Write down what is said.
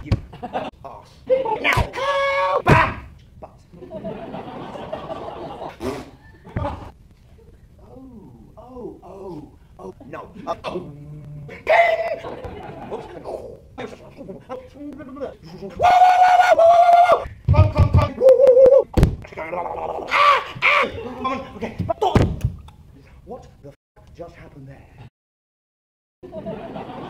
You ass. Now, help! But. Oh, no. Okay. What the f just happened there?